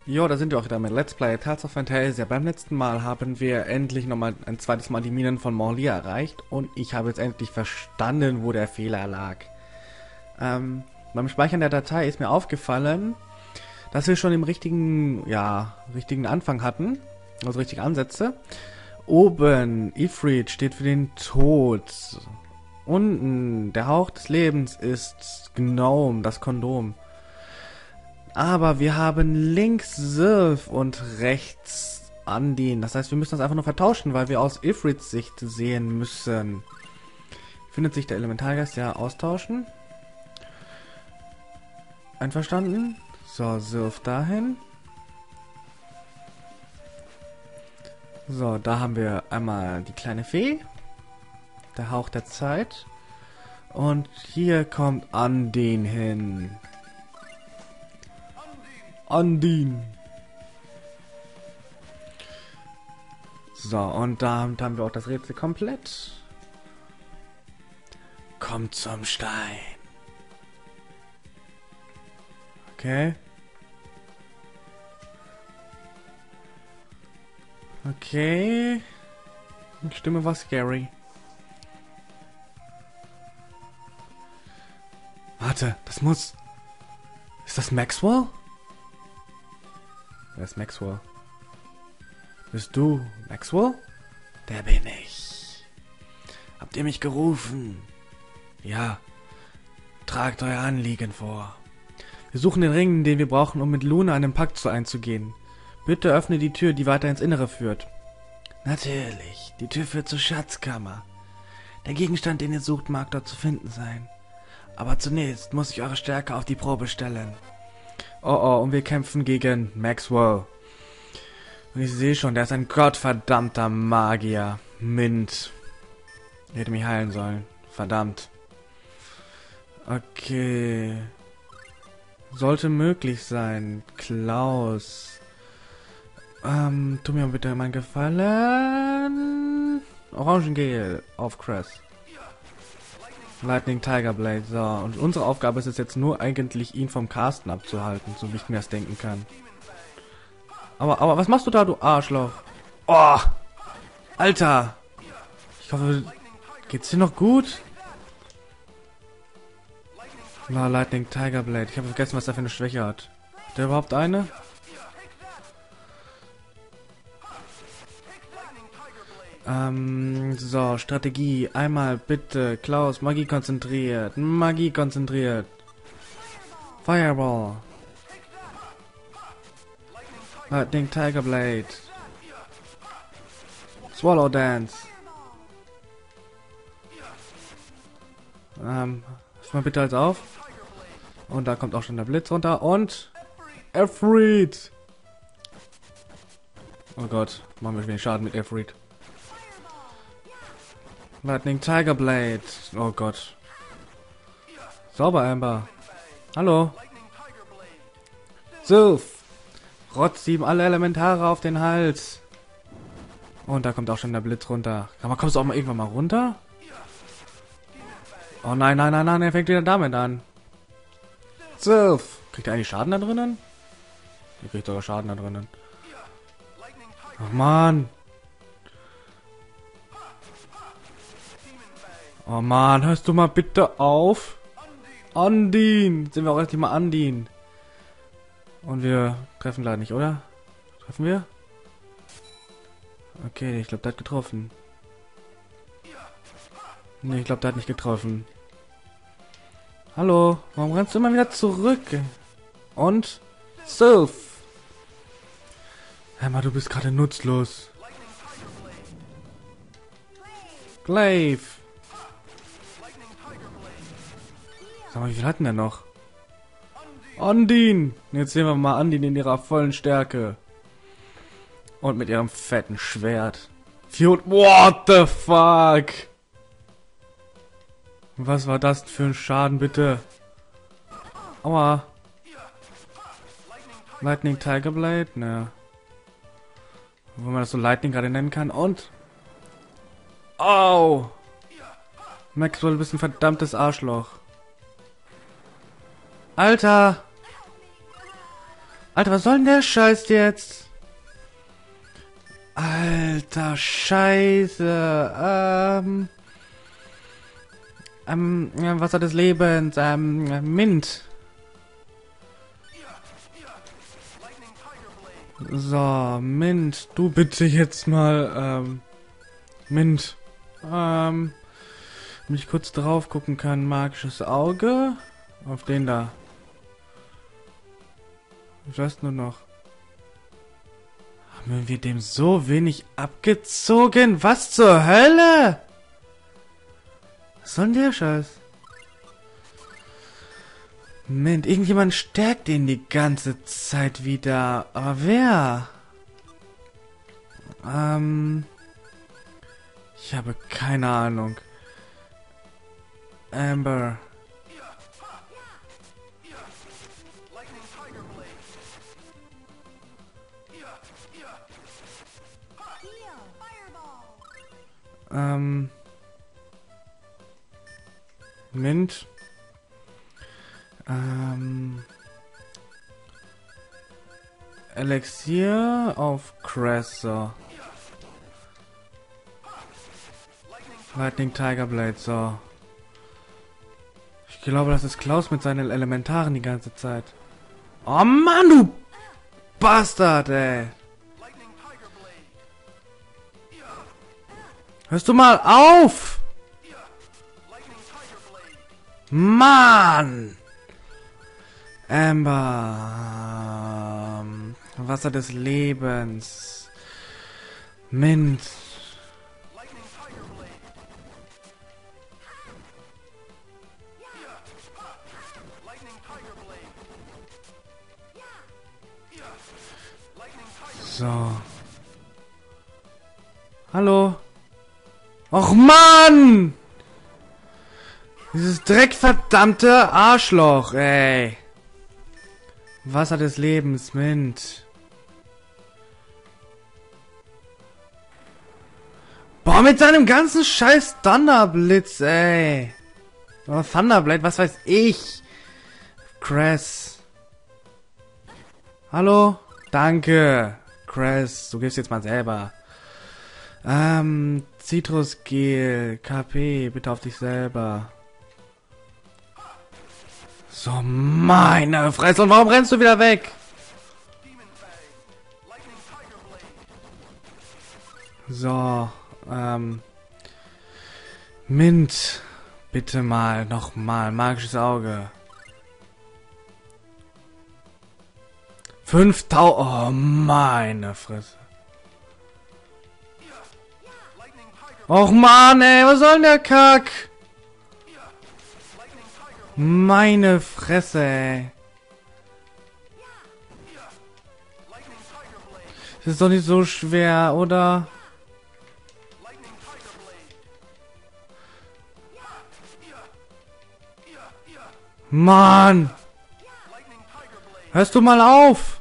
Jo, da sind wir auch wieder mit Let's Play Tales of Phantasia. Beim letzten Mal haben wir endlich nochmal ein zweites Mal die Minen von Morlia erreicht und ich habe jetzt endlich verstanden, wo der Fehler lag. Beim Speichern der Datei ist mir aufgefallen, dass wir schon im richtigen Anfang hatten, also richtige Ansätze. Oben, Ifrit steht für den Tod. Unten, der Hauch des Lebens ist Gnome, das Kondom. Aber wir haben links Sylph und rechts Undine. Das heißt, wir müssen das einfach nur vertauschen, weil wir aus Ifrits Sicht sehen müssen. Findet sich der Elementargeist? Ja, austauschen. Einverstanden? So, Sylph dahin. So, da haben wir einmal die kleine Fee. Der Hauch der Zeit. Und hier kommt Undine hin. Undine. So, und damit haben wir auch das Rätsel komplett. Kommt zum Stein. Okay. Okay. Die Stimme war scary. Warte, das muss... Ist das Maxwell? Wer ist Maxwell? Bist du Maxwell? Der bin ich. Habt ihr mich gerufen? Ja. Tragt euer Anliegen vor. Wir suchen den Ring, den wir brauchen, um mit Luna einen Pakt einzugehen. Bitte öffne die Tür, die weiter ins Innere führt. Natürlich. Die Tür führt zur Schatzkammer. Der Gegenstand, den ihr sucht, mag dort zu finden sein. Aber zunächst muss ich eure Stärke auf die Probe stellen. Oh, und wir kämpfen gegen Maxwell. Und ich sehe schon, der ist ein gottverdammter Magier. Mint. Er hätte mich heilen sollen. Verdammt. Okay. Sollte möglich sein. Klaus. Tu mir bitte meinen Gefallen. Orangengel auf Cress. Lightning Tiger Blade. So, und unsere Aufgabe ist es jetzt nur eigentlich, ihn vom Casten abzuhalten, so wie ich mir das denken kann. Aber was machst du da, du Arschloch? Oh! Alter! Ich hoffe, geht's dir noch gut? Na, Lightning Tiger Blade. Ich habe vergessen, was er für eine Schwäche hat. Hat der überhaupt eine? So, Strategie. Einmal bitte, Klaus, Magie konzentriert. Magie konzentriert. Fireball. Lightning Tiger Blade. Swallow Dance. Pass mal bitte alles auf. Und da kommt auch schon der Blitz runter. Und Ifrit. Oh Gott, machen wir wenig Schaden mit Ifrit. Lightning Tiger Blade. Oh Gott. Sauber, Amber. Hallo. Sylph. Rotz ihm alle Elementare auf den Hals. Und da kommt auch schon der Blitz runter. Aber kommst du auch mal irgendwann mal runter? Oh nein, er fängt wieder damit an. Sylph. Kriegt er eigentlich Schaden da drinnen? Er kriegt sogar Schaden da drinnen. Ach man. Oh man, hörst du mal bitte auf? Undine! Sind wir auch endlich mal Undine? Und wir treffen leider nicht, oder? Treffen wir? Okay, ich glaube, der hat getroffen. Ne, ich glaube, der hat nicht getroffen. Hallo, warum rennst du immer wieder zurück? Und? Sylph! Emma, du bist gerade nutzlos. Glaive! Sag mal, wie viel hatten wir noch? Undine! Jetzt sehen wir mal Undine in ihrer vollen Stärke. Und mit ihrem fetten Schwert. What the fuck? Was war das für ein Schaden, bitte? Aua. Lightning Tiger Blade? Ne. Wo man das so Lightning gerade nennen kann. Und... Au! Maxwell, du bist ein verdammtes Arschloch. Alter! Alter, was soll denn der Scheiß jetzt? Alter, Scheiße. Ja, Wasser des Lebens. Mint. So, Mint. Du bitte jetzt mal, Mint. Wenn ich kurz drauf gucken kann. Magisches Auge. Auf den da. Ich weiß nur noch. Haben wir dem so wenig abgezogen? Was zur Hölle? Was soll denn der Scheiß? Moment, irgendjemand stärkt den die ganze Zeit wieder. Aber wer? Ich habe keine Ahnung. Amber. Mint. Elixier auf Crasser. Lightning Tiger Blade, so. Ich glaube, das ist Klaus mit seinen Elementaren die ganze Zeit. Oh Mann, du Bastard, ey. Hörst du mal auf? Mann! Amber. Wasser des Lebens. Mint. So. Hallo? Och Mann! Dieses dreckverdammte Arschloch, ey. Wasser des Lebens, Mint. Boah, mit seinem ganzen scheiß Thunderblitz, ey. Oder Thunderblade, was weiß ich. Cress. Hallo? Danke. Cress, du gibst jetzt mal selber. Zitrusgel, KP, bitte auf dich selber. So, meine Fresse, und warum rennst du wieder weg? So, Mint, bitte mal, nochmal, magisches Auge. 5000, oh, meine Fresse. Och Mann, ey, was soll denn der Kack? Meine Fresse, ey. Das ist doch nicht so schwer, oder? Mann! Hörst du mal auf?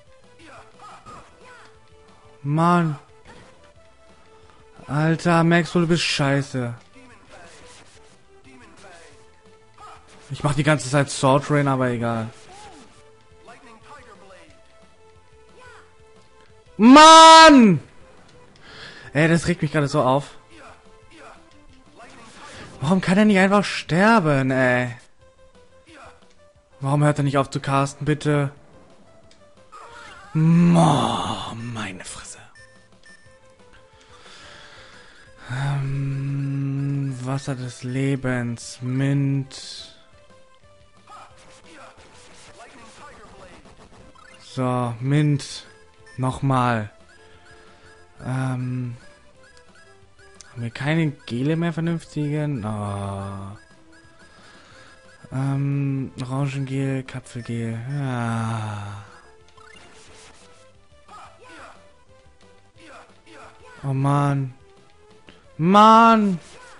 Mann. Alter, Maxwell, du bist scheiße. Ich mach die ganze Zeit Sword Rain, aber egal. Mann! Ey, das regt mich gerade so auf. Warum kann er nicht einfach sterben, ey? Warum hört er nicht auf zu casten, bitte? Oh, meine Fresse. Wasser des Lebens, Mint. So, Mint. Nochmal. Haben wir keine Gele mehr vernünftigen? Oh. Orangengel, Kapfelgel. Ja. Oh Mann. Mann!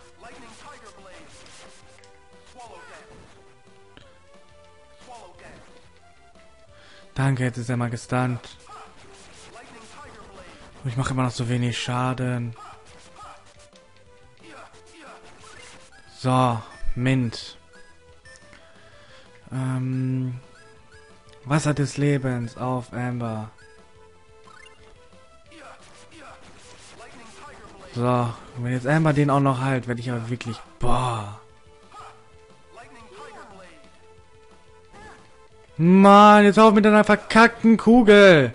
Danke, jetzt ist er mal gestunt. Ich mache immer noch so wenig Schaden. So, Mint. Wasser des Lebens auf Amber. So, wenn jetzt Amber den auch noch halt, werde ich aber wirklich... Boah. Mann, jetzt auf mit deiner verkackten Kugel.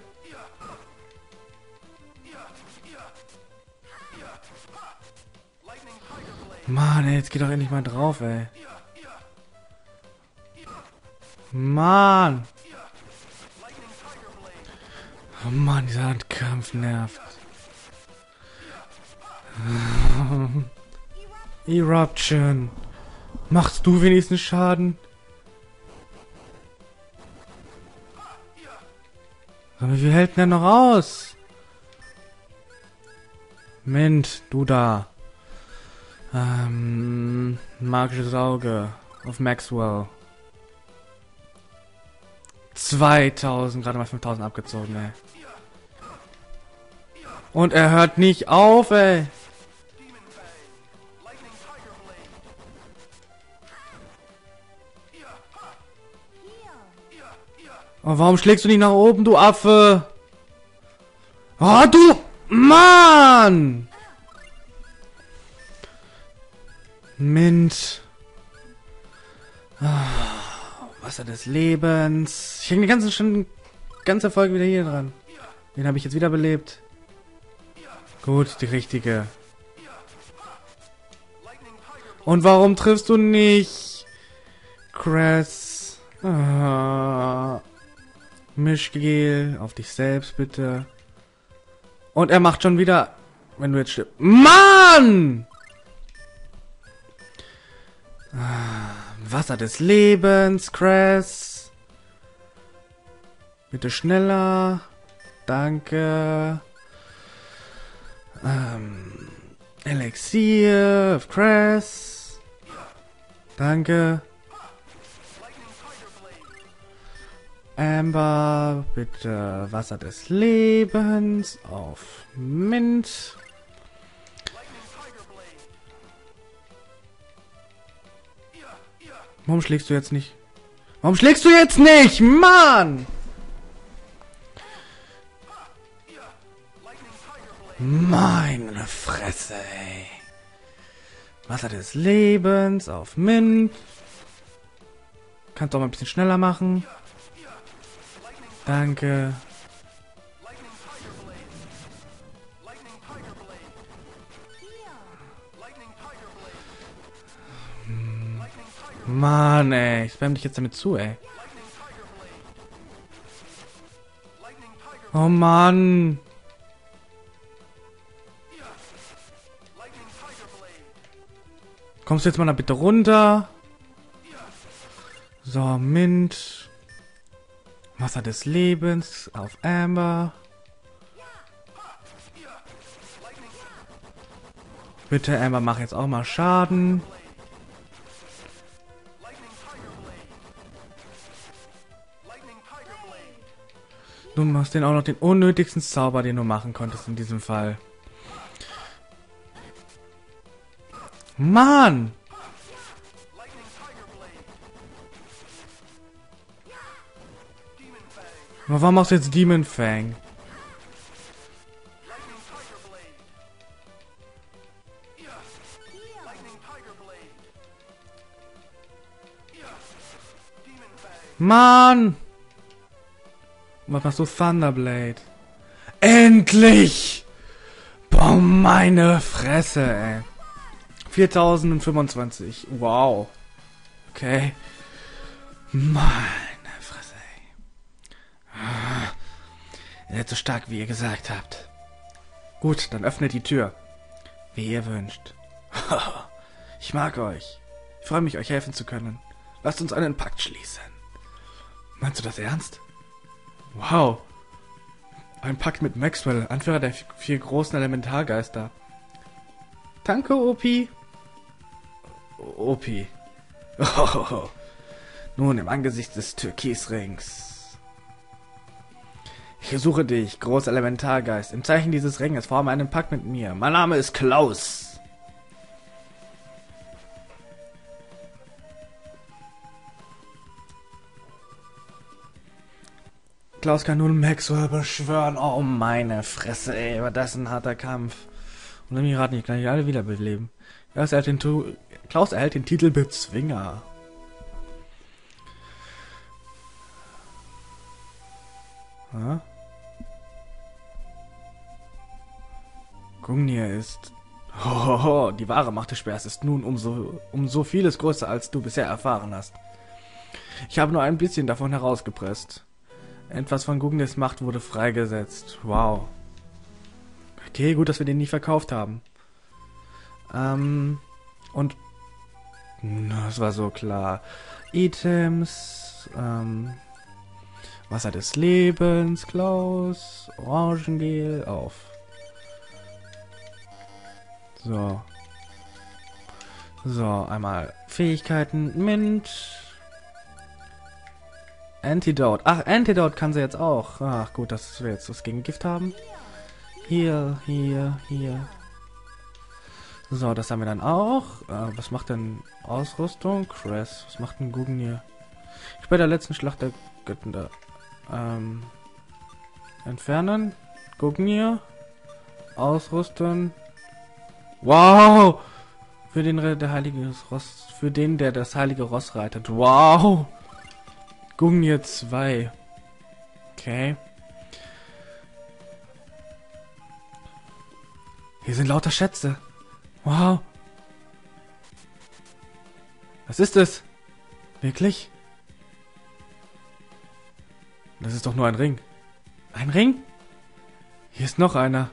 Mann, ey, jetzt geht doch endlich mal drauf, ey. Mann. Oh Mann, dieser Handkampf nervt. Eruption. Machst du wenigstens Schaden? Aber wie viel hält denn der noch aus? Mint, du da. Magisches Auge auf Maxwell. 2000, gerade mal 5000 abgezogen, ey. Und er hört nicht auf, ey. Oh, warum schlägst du nicht nach oben, du Affe? Oh, du Mann! Mint. Wasser des Lebens. Ich hänge die ganze Folge wieder hier dran. Den habe ich jetzt wieder belebt. Gut, die richtige. Und warum triffst du nicht? Cress. Mischgel auf dich selbst, bitte. Und er macht schon wieder... Wenn du jetzt stirbst... Mann! Wasser des Lebens, Cress. Bitte schneller. Danke. Elixier of Cress. Danke. Amber, bitte Wasser des Lebens auf Mint. Warum schlägst du jetzt nicht? Warum schlägst du jetzt nicht? Mann! Meine Fresse, ey. Wasser des Lebens auf Mint. Kannst du auch mal ein bisschen schneller machen. Danke. Mann, ey. Ich spam dich jetzt damit zu, ey. Oh Mann. Kommst du jetzt mal da bitte runter? So, Mint. Wasser des Lebens auf Amber. Bitte, Amber, mach jetzt auch mal Schaden. Du machst den auch noch den unnötigsten Zauber, den du machen konntest in diesem Fall. Mann! Aber warum machst du jetzt Demon Fang? Mann! Was machst du, Thunderblade? Endlich! Boah, meine Fresse, ey. 4025. Wow. Okay. Meine Fresse, ey. Ihr seid so stark, wie ihr gesagt habt. Gut, dann öffnet die Tür. Wie ihr wünscht. Ich mag euch. Ich freue mich, euch helfen zu können. Lasst uns einen Pakt schließen. Meinst du das ernst? Wow. Ein Pakt mit Maxwell, Anführer der 4 großen Elementargeister. Danke, Opi. Opi. Oh. Nun, im Angesicht des Türkisrings. Ich suche dich, großer Elementargeist. Im Zeichen dieses Ringes forme einen Pakt mit mir. Mein Name ist Klaus. Klaus kann nun Maxwell beschwören. Oh, meine Fresse, ey. War das ein harter Kampf. Und dann raten, ich kann nicht alle wiederbeleben. Klaus erhält den Titel Bezwinger. Ha? Gungnir ist... Hohoho, die wahre Macht des Speers ist nun um so vieles größer, als du bisher erfahren hast. Ich habe nur ein bisschen davon herausgepresst. Etwas von Gungnirs Macht wurde freigesetzt. Wow. Okay, gut, dass wir den nie verkauft haben. Und... Das war so klar. Items, Wasser des Lebens, Klaus, Orangengel, auf. So. So, einmal Fähigkeiten, Mint. Antidote. Ach, Antidote kann sie jetzt auch. Ach, gut, dass wir jetzt was gegen Gift haben. Hier. So, das haben wir dann auch. Was macht denn Ausrüstung? Cress. Was macht denn Gungnir? Ich bei der letzten Schlacht der Götter da. Entfernen. Gungnir. Ausrüsten. Wow! Für den der das heilige Ross reitet. Wow! Gungnir 2. Okay. Hier sind lauter Schätze. Wow. Was ist es? Wirklich? Das ist doch nur ein Ring. Ein Ring? Hier ist noch einer.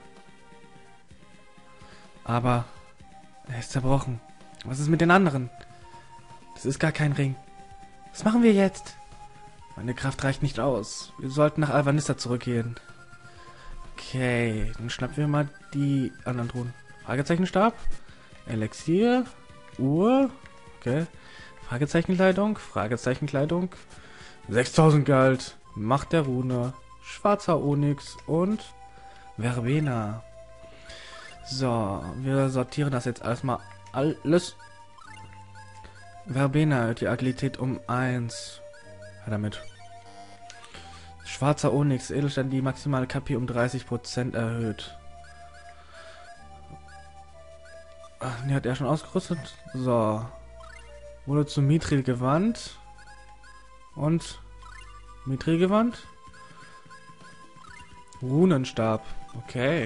Aber er ist zerbrochen. Was ist mit den anderen? Das ist gar kein Ring. Was machen wir jetzt? Meine Kraft reicht nicht aus. Wir sollten nach Alvanista zurückgehen. Okay, dann schnappen wir mal die anderen Truhen. Fragezeichenstab. Elixier. Uhr. Okay. Fragezechenkleidung. Fragezeichenkleidung. 6000 Gold. Macht der Rune. Schwarzer Onyx und Verbena. So, wir sortieren das jetzt erstmal alles. Verbena erhöht die Agilität um 1. Ja, damit. Schwarzer Onyx, Edelstein, die maximale KP um 30% erhöht. Ach, die hat er schon ausgerüstet. So. Wurde zu Mithril gewandt. Und Mithril gewandt. Runenstab. Okay.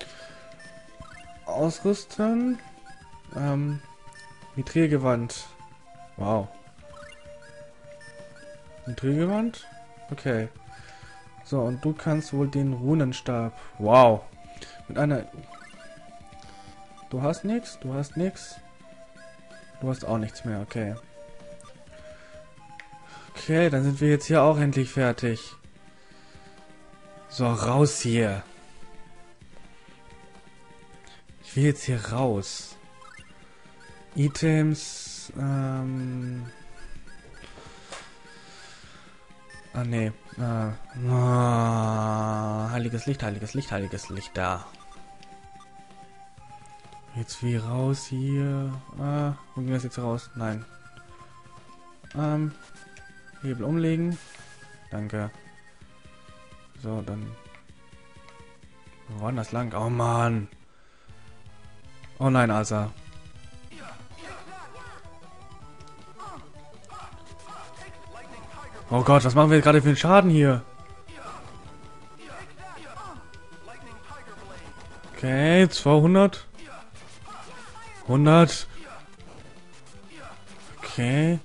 Ausrüsten. Mithril-Gewand. Wow. Mithril-Gewand? Okay. So, und du kannst wohl den Runenstab. Wow. Mit einer... Du hast nichts? Du hast nichts? Du hast auch nichts mehr, okay. Okay, dann sind wir jetzt hier auch endlich fertig. So, raus hier. Ich will jetzt hier raus. Items, Ah, nee. Heiliges Licht, heiliges Licht, heiliges Licht da. Jetzt wie raus hier. Wo ging das jetzt raus? Nein. Hebel umlegen. Danke. So, dann... Wo war denn das lang? Oh, Mann. Oh nein, Asa. Oh Gott, was machen wir gerade für einen Schaden hier? Okay, 200. 100. Okay.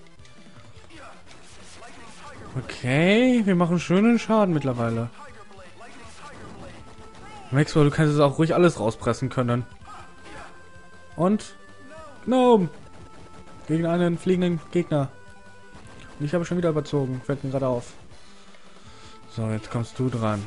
Okay, wir machen schönen Schaden mittlerweile. Maxwell, du kannst es auch ruhig alles rauspressen können. Und Gnome gegen einen fliegenden Gegner. Und ich habe schon wieder überzogen. Fällt mir gerade auf. So, jetzt kommst du dran.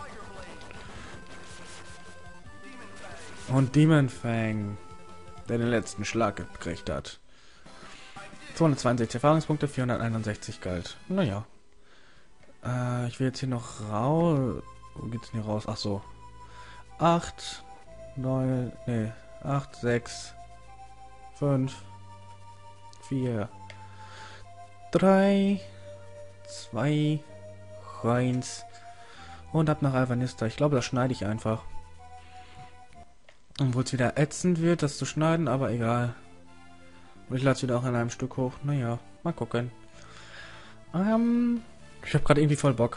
Und Demon Fang, der den letzten Schlag gekriegt hat. 262 Erfahrungspunkte, 461 Gold. Naja. Ich will jetzt hier noch raus. Wo geht's denn hier raus? Ach so. 8, 9, nee. 8, 6, 5, 4, 3, 2, 1. Und ab nach Alvanista. Ich glaube, das schneide ich einfach. Obwohl es wieder ätzend wird, das zu schneiden, aber egal. Und ich lade es wieder auch in einem Stück hoch. Naja, mal gucken. Ich habe gerade irgendwie voll Bock.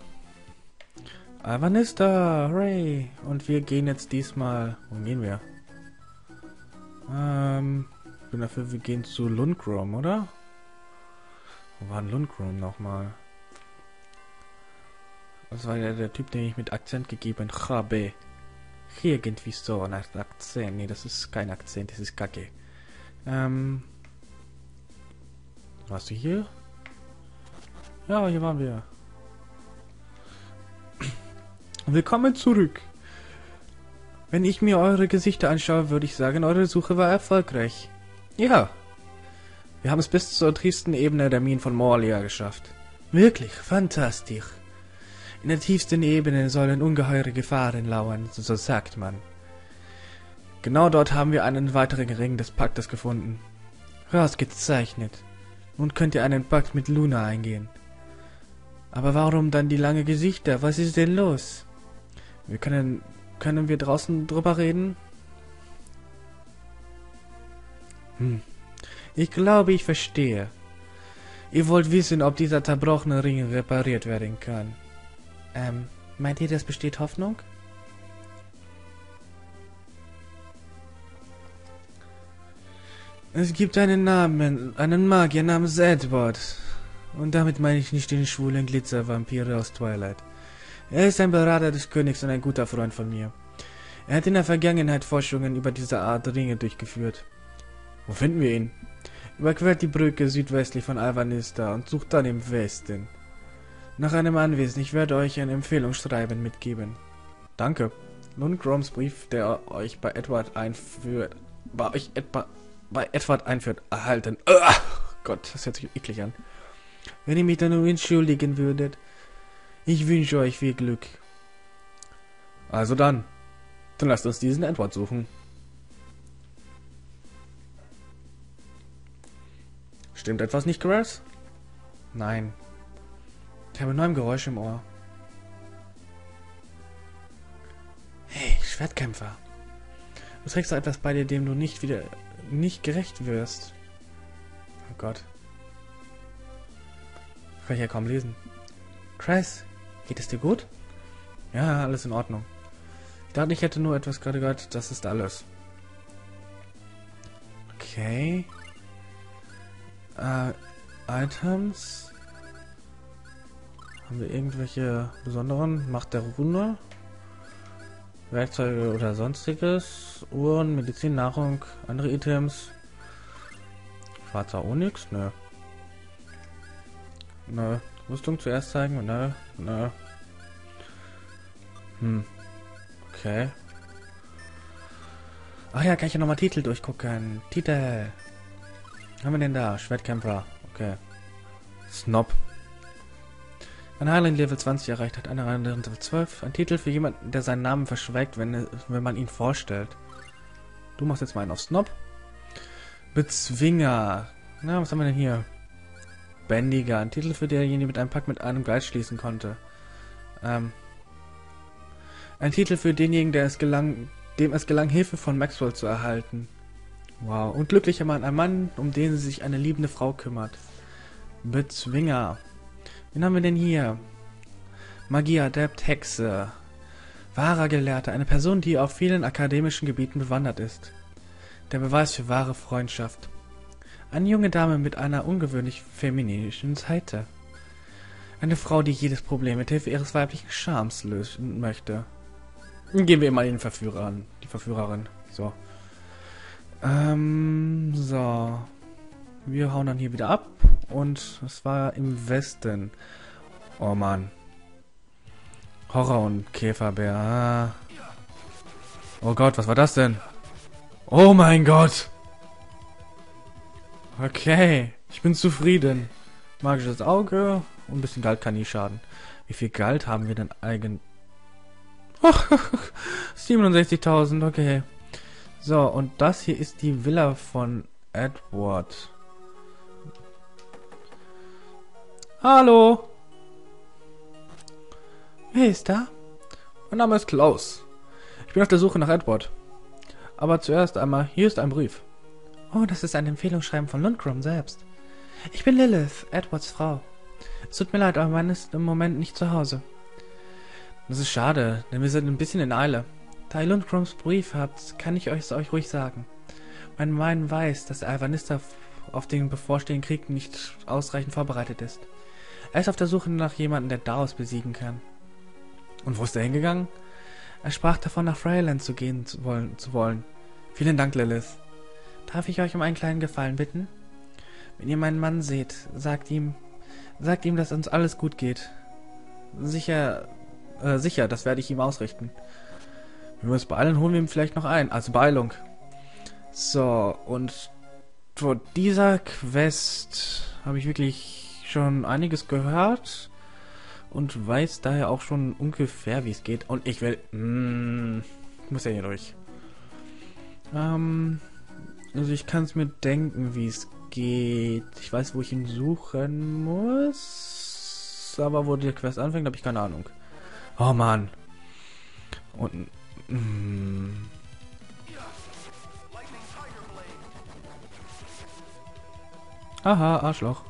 Alvanista, hooray! Und wir gehen jetzt diesmal... Wo gehen wir? Ich bin dafür, wir gehen zu Lundgrom, oder? Wo war denn Lundgrom nochmal? Das war ja der Typ, den ich mit Akzent gegeben habe. Irgendwie so, nach Akzent. Nee, das ist kein Akzent, das ist Kacke. Warst du hier? Ja, hier waren wir. Willkommen zurück. Wenn ich mir eure Gesichter anschaue, würde ich sagen, eure Suche war erfolgreich. Ja. Wir haben es bis zur tiefsten Ebene der Minen von Morlia geschafft. Wirklich, fantastisch. In der tiefsten Ebene sollen ungeheure Gefahren lauern, so sagt man. Genau dort haben wir einen weiteren Ring des Paktes gefunden. Ausgezeichnet. Nun könnt ihr einen Pakt mit Luna eingehen. Aber warum dann die lange Gesichter? Was ist denn los? Können wir draußen drüber reden? Ich glaube, ich verstehe. Ihr wollt wissen, ob dieser zerbrochene Ring repariert werden kann. Meint ihr, das besteht Hoffnung? Es gibt einen Magier namens Edward. Und damit meine ich nicht den schwulen Glitzervampir aus Twilight. Er ist ein Berater des Königs und ein guter Freund von mir. Er hat in der Vergangenheit Forschungen über diese Art Ringe durchgeführt. Wo finden wir ihn? Überquert die Brücke südwestlich von Alvanista und sucht dann im Westen. Nach einem Anwesen, ich werde euch ein Empfehlungsschreiben mitgeben. Danke. Lundgroms Brief, der euch bei Edward einführt, erhalten. Gott, das hört sich eklig an. Wenn ihr mich dann nur entschuldigen würdet. Ich wünsche euch viel Glück. Also dann lasst uns diesen Edward suchen. Stimmt etwas nicht, Grass? Nein. Ich habe nur ein Geräusch im Ohr. Hey, Schwertkämpfer. Du trägst da etwas bei dir, dem du nicht gerecht wirst. Oh Gott. Kann ich ja kaum lesen. Chris, geht es dir gut? Ja, alles in Ordnung. Ich dachte, ich hätte nur etwas gerade gehört. Das ist alles. Okay. Items. Haben wir irgendwelche besonderen? Macht der Rune? Werkzeuge oder sonstiges? Uhren, Medizin, Nahrung, andere Items. Schwarzer Onyx? Nö. Nö. Rüstung zuerst zeigen? Nö. Nö. Okay. Ach ja, kann ich ja nochmal Titel durchgucken. Titel. Was haben wir denn da? Schwertkämpfer. Okay. Snob. Ein Heiling Level 20 erreicht hat, eine Heiling Level 12. Ein Titel für jemanden, der seinen Namen verschweigt, wenn man ihn vorstellt. Du machst jetzt mal einen auf Snob. Bezwinger. Na, was haben wir denn hier? Bändiger. Ein Titel für derjenige mit einem Pakt mit einem Geist schließen konnte. Ein Titel für denjenigen, dem es gelang, Hilfe von Maxwell zu erhalten. Wow. Und glücklicher Mann. Ein Mann, um den sich eine liebende Frau kümmert. Bezwinger. Wen haben wir denn hier? Magie, Adept, Hexe. Wahrer Gelehrter. Eine Person, die auf vielen akademischen Gebieten bewandert ist. Der Beweis für wahre Freundschaft. Eine junge Dame mit einer ungewöhnlich feminischen Seite. Eine Frau, die jedes Problem mit Hilfe ihres weiblichen Charmes lösen möchte. Gehen wir mal den Verführer an. Die Verführerin. So. So. Wir hauen dann hier wieder ab. Und es war im Westen. Oh Mann. Horror und Käferbär. Ah. Oh Gott, was war das denn? Oh mein Gott. Okay. Ich bin zufrieden. Magisches Auge. Und ein bisschen Geld kann nie schaden. Wie viel Geld haben wir denn eigentlich? 67.000, okay. So, und das hier ist die Villa von Edward. Hallo. Wer ist da? Mein Name ist Klaus. Ich bin auf der Suche nach Edward. Aber zuerst einmal, hier ist ein Brief. Oh, das ist ein Empfehlungsschreiben von Lundgren selbst. Ich bin Lilith, Edwards Frau. Es tut mir leid, aber mein ist im Moment nicht zu Hause. Das ist schade, denn wir sind ein bisschen in Eile. Da ihr Lundgrens Brief habt, kann ich euch ruhig sagen. Mein Mann weiß, dass Alvanista auf den bevorstehenden Krieg nicht ausreichend vorbereitet ist. Er ist auf der Suche nach jemandem, der Daos besiegen kann. Und wo ist er hingegangen? Er sprach davon, nach Freyland zu gehen zu wollen. Vielen Dank, Lilith. Darf ich euch um einen kleinen Gefallen bitten? Wenn ihr meinen Mann seht, sagt ihm, dass uns alles gut geht. Sicher, das werde ich ihm ausrichten. Wenn wir uns beeilen, holen wir ihn vielleicht noch ein. Also Beeilung. So, und vor dieser Quest habe ich wirklich schon einiges gehört und weiß daher auch schon ungefähr, wie es geht. Und ich will... ich muss ja hier durch. Also ich kann es mir denken, wie es geht. Ich weiß, wo ich ihn suchen muss. Aber wo die Quest anfängt, habe ich keine Ahnung. Oh Mann. Und... Aha, Arschloch.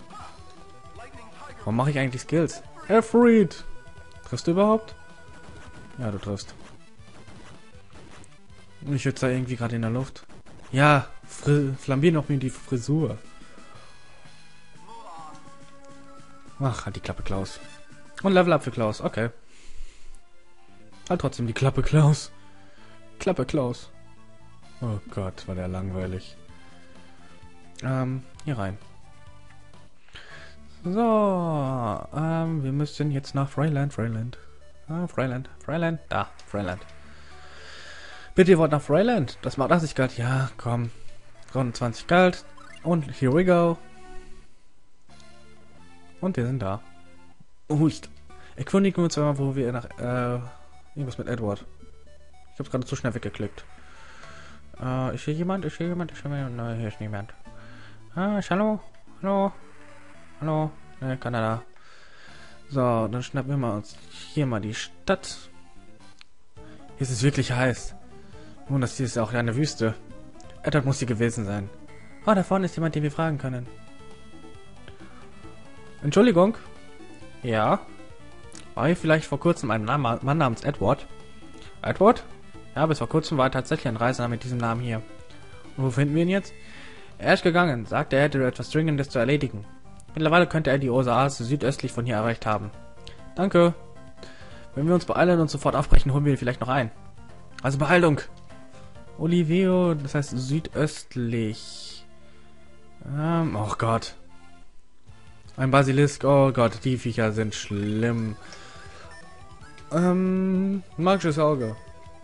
Warum mache ich eigentlich Skills? Efreed! Triffst du überhaupt? Ja, du triffst. Ich jetzt da irgendwie gerade in der Luft. Ja, flambier noch mir die Frisur. Ach, halt die Klappe, Klaus. Und Level Up für Klaus, okay. Halt trotzdem die Klappe, Klaus. Klappe, Klaus. Oh Gott, war der langweilig. Hier rein. So, wir müssen jetzt nach Freyland. Ah, Freyland. Da, Freyland. Bitte, ihr wollt nach Freyland? Das macht 80 Gold. Ja, komm. 20 Gold. Und here we go. Und wir sind da. Erkundigen wir uns mal, wo wir nach, irgendwas mit Edward. Ich hab's gerade zu schnell weggeklickt. Ist hier jemand? Nein, hier ist niemand. Hallo? Ne, Kanada. So, dann schnappen wir mal uns hier mal die Stadt. Hier ist es wirklich heiß. Nun, das hier ist auch eine Wüste. Edward muss hier gewesen sein. Oh, da vorne ist jemand, den wir fragen können. Entschuldigung. Ja? War hier vielleicht vor kurzem ein Mann namens Edward? Edward? Ja, bis vor kurzem war er tatsächlich ein Reisender mit diesem Namen hier. Und wo finden wir ihn jetzt? Er ist gegangen, sagte, er hätte etwas Dringendes zu erledigen. Mittlerweile könnte er die Oase südöstlich von hier erreicht haben. Danke. Wenn wir uns beeilen und sofort aufbrechen, holen wir ihn vielleicht noch ein. Also Beeilung. Oliveo, das heißt südöstlich. Oh Gott. Ein Basilisk, oh Gott, die Viecher sind schlimm. Magisches Auge.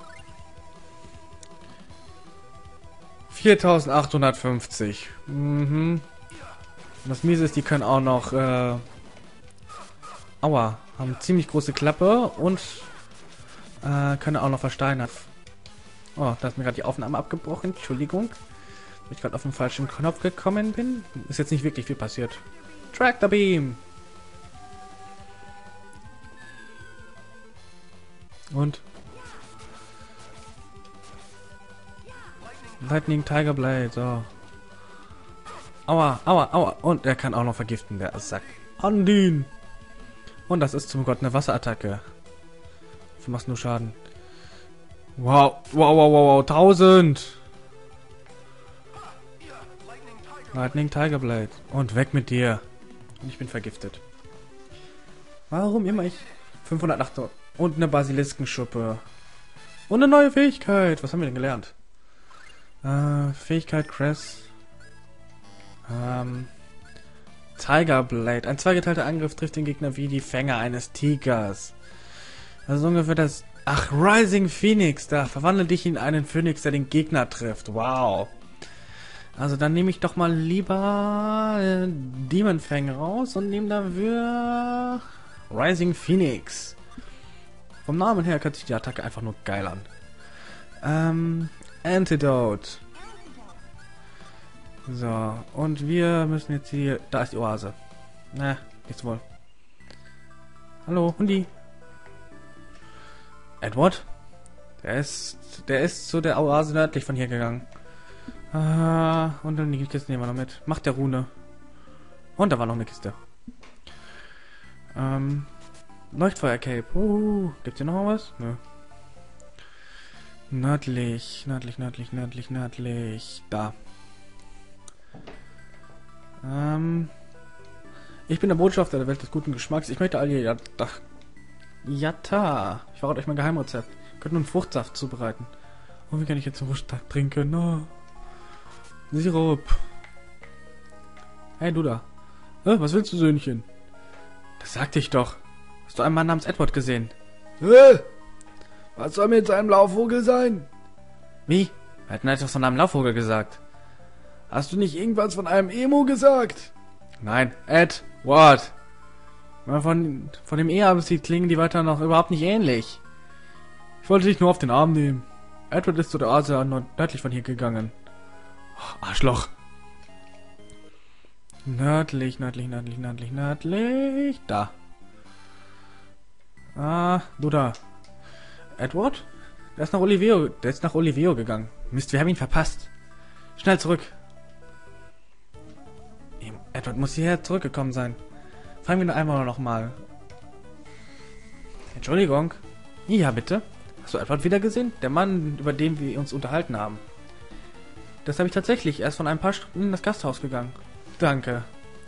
4850. Mhm. Das Miese ist, die können auch noch, aua, haben ziemlich große Klappe und können auch noch versteinern. Oh, da ist mir gerade die Aufnahme abgebrochen. Entschuldigung. Weil ich gerade auf den falschen Knopf gekommen bin. Ist jetzt nicht wirklich viel passiert. Tractor Beam. Und? Lightning Tiger Blade, so. Aua. Und er kann auch noch vergiften, der Sack. Andin. Und das ist zum Gott eine Wasserattacke. Du machst nur Schaden. Wow. 1000. Lightning Tiger Blade. Und weg mit dir. Und ich bin vergiftet. Warum immer ich? 508 und eine Basiliskenschuppe. Und eine neue Fähigkeit. Was haben wir denn gelernt? Fähigkeit Cress. Tiger Blade. Ein zweigeteilter Angriff trifft den Gegner wie die Fänge eines Tigers. Also ungefähr das... Ach, Rising Phoenix. Da verwandle dich in einen Phönix, der den Gegner trifft. Wow. Also dann nehme ich doch mal lieber Demon Fang raus und nehme dafür Rising Phoenix. Vom Namen her hört sich die Attacke einfach nur geil an. Antidote. So, und wir müssen jetzt hier... Da ist die Oase. Na, geht's wohl. Hallo, Hundi. Edward? Der ist zu der Oase nördlich von hier gegangen. Und dann die Kiste nehmen wir noch mit. Macht der Rune. Und da war noch eine Kiste. Leuchtfeuer-Cape. Gibt's hier noch was? Nö. Nördlich. Da. Ich bin der Botschafter der Welt des guten Geschmacks. Ich möchte all ihr Jatta. Ich verrate euch mein Geheimrezept. Ihr könnt nun Fruchtsaft zubereiten. Und wie kann ich jetzt einen Fruchtsaft trinken? Oh. Sirup. Hey, du da. Was willst du, Söhnchen? Das sagte ich doch. Hast du einen Mann namens Edward gesehen? Was soll mit seinem Laufvogel sein? Wie? Wir hatten etwas von einem Laufvogel gesagt. Hast du nicht irgendwas von einem Emo gesagt? Nein, Edward. Wenn man von dem E sieht, klingen die weiter noch überhaupt nicht ähnlich. Ich wollte dich nur auf den Arm nehmen. Edward ist zu der Oase nördlich von hier gegangen. Oh, Arschloch. Nördlich. Da. Du da. Edward? Der ist nach Oliveo gegangen. Mist, wir haben ihn verpasst. Schnell zurück. Edward muss hierher zurückgekommen sein. Fragen wir nur einmal noch mal. Entschuldigung. Ja, bitte. Hast du Edward wieder gesehen? Der Mann, über den wir uns unterhalten haben. Das habe ich tatsächlich erst von ein paar Stunden in das Gasthaus gegangen. Danke.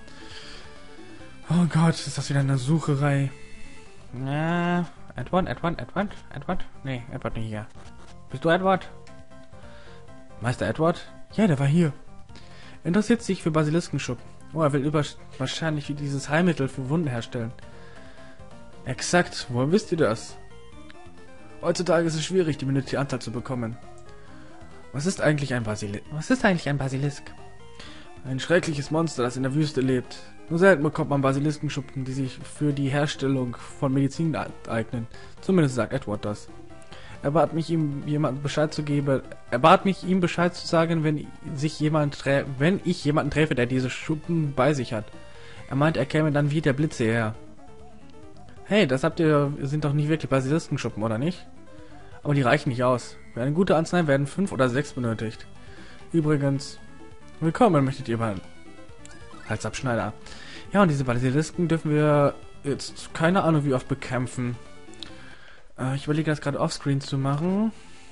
Oh Gott, ist das wieder eine Sucherei. Edward? Nee, Edward nicht hier. Bist du Edward? Meister Edward? Ja, der war hier. Er interessiert sich für Basiliskenschuppen. Oh, er will wahrscheinlich wie dieses Heilmittel für Wunden herstellen. Exakt, woher wisst ihr das? Heutzutage ist es schwierig, die benötigte Anzahl zu bekommen. Was ist eigentlich ein Basilisk? Ein schreckliches Monster, das in der Wüste lebt. Nur selten bekommt man Basiliskenschuppen, die sich für die Herstellung von Medizin eignen. Zumindest sagt Edward das. Er bat mich, ihm Bescheid zu sagen, wenn ich jemanden treffe, der diese Schuppen bei sich hat. Er meint, er käme dann wie der Blitz hierher. Hey, sind doch nicht wirklich Basiliskenschuppen, oder nicht? Aber die reichen nicht aus. Für eine gute Arznei werden 5 oder 6 benötigt. Übrigens, willkommen, möchtet ihr mal Halsabschneider. Ja, und diese Basilisken dürfen wir jetzt keine Ahnung wie oft bekämpfen. Ich überlege das gerade offscreen zu machen.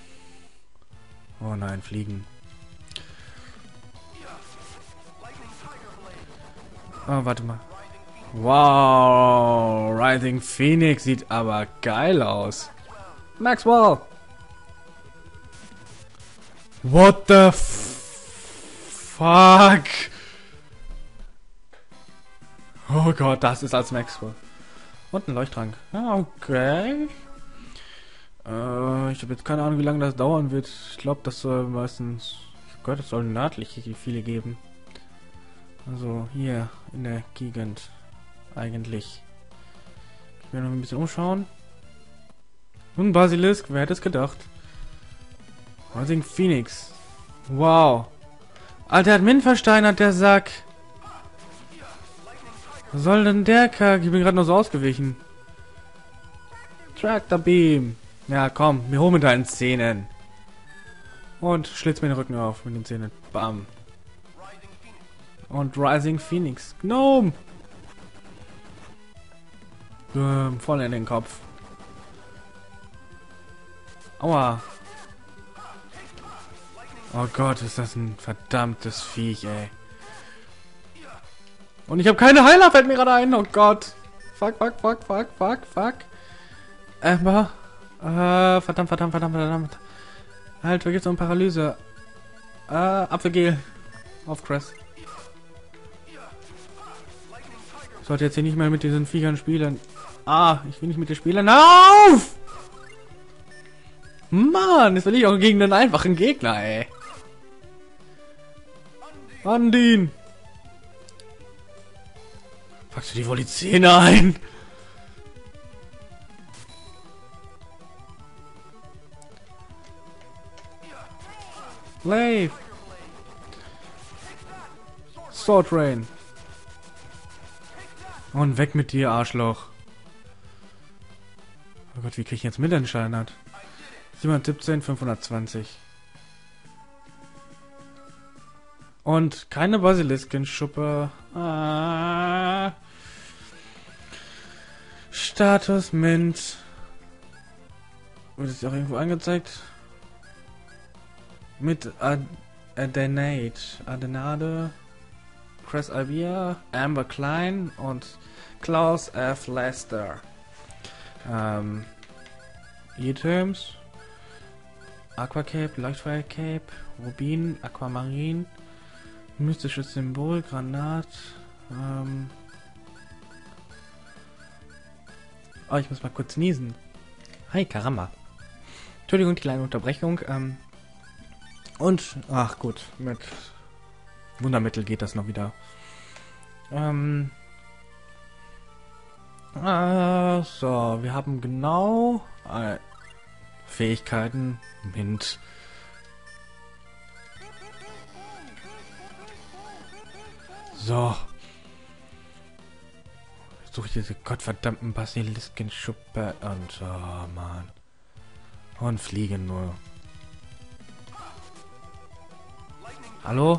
Oh nein, fliegen. Oh, warte mal. Wow, Rising Phoenix sieht aber geil aus. Maxwell! What the fuck? Oh Gott, das ist als Maxwell. Und ein Leuchttrank. Ja, okay. Ich habe jetzt keine Ahnung, wie lange das dauern wird. Ich glaube, das soll meistens... Gott, es soll nördlich viele geben. Also hier in der Gegend. Eigentlich. Ich will noch ein bisschen umschauen. Und Basilisk, wer hätte es gedacht? Rising Phoenix. Wow. Alter, hat Min versteinert, der Sack. Was soll denn der Kack? Ich bin gerade noch so ausgewichen. Tractor Beam. Ja, komm, mir hol mit deinen Zähnen. Und schlitz mir den Rücken auf mit den Zähnen. Bam. Und Rising Phoenix. Gnome. Voll in den Kopf. Aua. Oh Gott, ist das ein verdammtes Viech, ey. Und ich habe keine Heiler, fällt mir gerade ein. Oh Gott. Fuck. Amber. Verdammt. Halt, vergiss noch Paralyse. Apfelgel. Auf Crest. Ich sollte jetzt hier nicht mehr mit diesen Viechern spielen. Ich will nicht mit dir spielen. Auf! Mann, jetzt will ich auch gegen einen einfachen Gegner, ey. Andin! Packst du die wohl die Zähne ein? Leif! Sword Rain! Und weg mit dir, Arschloch! Oh Gott, Gott, wie krieg ich jetzt mitentscheidend? 717, 520. Und keine Basiliskenschuppe. Status Mint. Wird es auch irgendwo angezeigt? Mit Adenade, Chris Albia, Amber Klein und Klaus F. Lester. E-Terms, Aquacape, Leuchtfeuer Cape, Rubin, Aquamarin, mystisches Symbol, Granat. Oh, ich muss mal kurz niesen. Hi, Karamba. Entschuldigung, die kleine Unterbrechung. Und, ach gut, mit Wundermittel geht das noch wieder. So, wir haben genau Fähigkeiten. Mint. So. Jetzt suche ich diese gottverdammten Basiliskenschuppe und, oh Mann. Und fliegen nur. Hallo?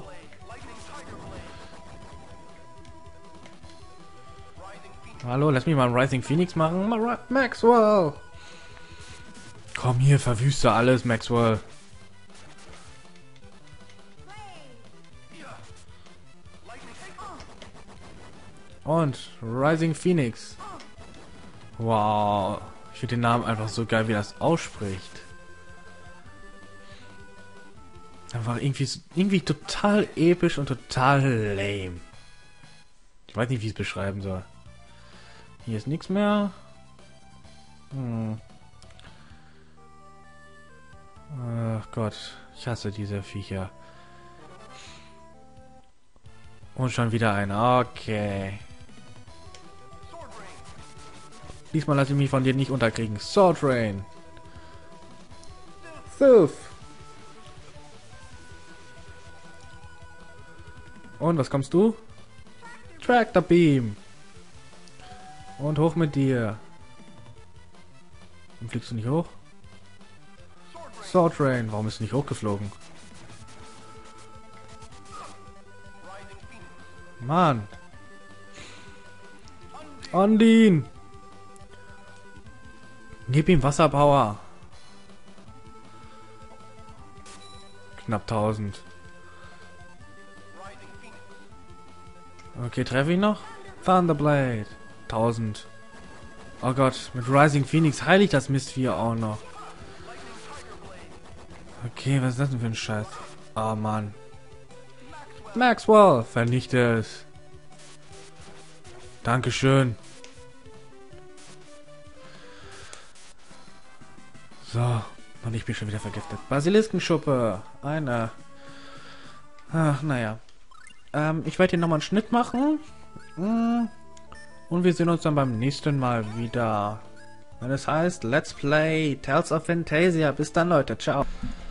Hallo, lass mich mal einen Rising Phoenix machen. Maxwell! Komm hier, verwüste alles, Maxwell. Und Rising Phoenix. Wow. Ich finde den Namen einfach so geil, wie das ausspricht. Einfach irgendwie total episch und total lame. Ich weiß nicht, wie ich es beschreiben soll. Hier ist nichts mehr. Ach Gott, ich hasse diese Viecher. Und schon wieder einer. Okay. Diesmal lasse ich mich von dir nicht unterkriegen. Sword Rain. Thuf. Und was kommst du? Tractor Beam. Und hoch mit dir. Und fliegst du nicht hoch? Sword Rain. Warum ist du nicht hochgeflogen? Mann. Andin. Gib ihm Wasserpower. Knapp 1000. Okay, treffe ich noch? Thunderblade. 1000. Oh Gott, mit Rising Phoenix heile ich das Mistvieh auch noch. Okay, was ist das denn für ein Scheiß? Oh Mann. Maxwell, vernichte es. Dankeschön. So, und ich bin schon wieder vergiftet. Basiliskenschuppe. Eine. Ach, naja. Ich werde hier nochmal einen Schnitt machen. Und wir sehen uns dann beim nächsten Mal wieder. Wenn es heißt Let's Play Tales of Phantasia. Bis dann, Leute. Ciao.